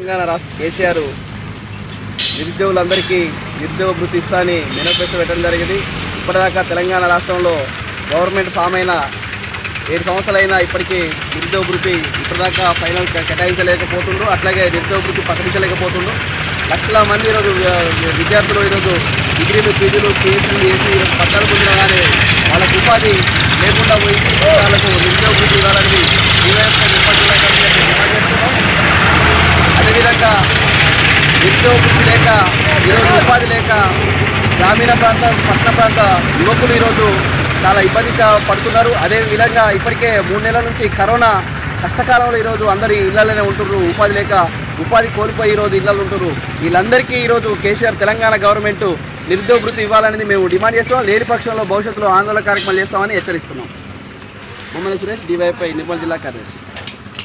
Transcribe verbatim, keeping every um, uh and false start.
తెలంగాణ రాష్ట్ర కేసీఆర్ నిరుద్యోగులందరికీ నిరుద్యోగ భృతి ఇస్తా అని మేనిఫెస్టో పెట్టడం జరిగింది. ఇప్పటిదాకా తెలంగాణ రాష్ట్రంలో గవర్నమెంట్ ఫామ్ అయిన ఏడు సంవత్సరాలైనా ఇప్పటికీ నిరుద్యోగ భృతి ఇప్పటిదాకా ఫైనల్ కేటాయించలేకపోతుండ్రు. అట్లాగే నిరుద్యోగ భృతి ప్రకటించలేకపోతుండ్రు. లక్షల మంది ఈరోజు విద్యార్థులు ఈరోజు డిగ్రీలు పీజీలు పీహెచ్డీలు చేసి ఈరోజు పట్టాలు పొందినా కానీ వాళ్ళకు ఉపాధి లేకుండా పోయి వాళ్ళకు నిరుద్యోగ భృతి ఇవ్వాలని అదేవిధంగా నిరుద్యోగ భృతి లేక ఈరోజు ఉపాధి లేక గ్రామీణ ప్రాంత పట్టణ ప్రాంత యువకులు ఈరోజు చాలా ఇబ్బంది పడుతున్నారు. అదేవిధంగా ఇప్పటికే మూడు నెలల నుంచి కరోనా కష్టకాలంలో ఈరోజు అందరి ఇళ్లలోనే ఉంటున్నారు. ఉపాధి లేక ఉపాధి కోల్పోయి ఈరోజు ఇళ్లలో ఉంటున్నారు. వీళ్ళందరికీ ఈరోజు కేసీఆర్ తెలంగాణ గవర్నమెంట్ నిరుద్యోగ భృతి ఇవ్వాలని మేము డిమాండ్ చేస్తున్నాం. లేని పక్షంలో భవిష్యత్తులో ఆందోళన కార్యక్రమాలు చేస్తామని హెచ్చరిస్తున్నాం. మొహమ్మద్ సురేష్, డివైఎఫ్ఐ నిర్మల్ జిల్లా కార్యదర్శి.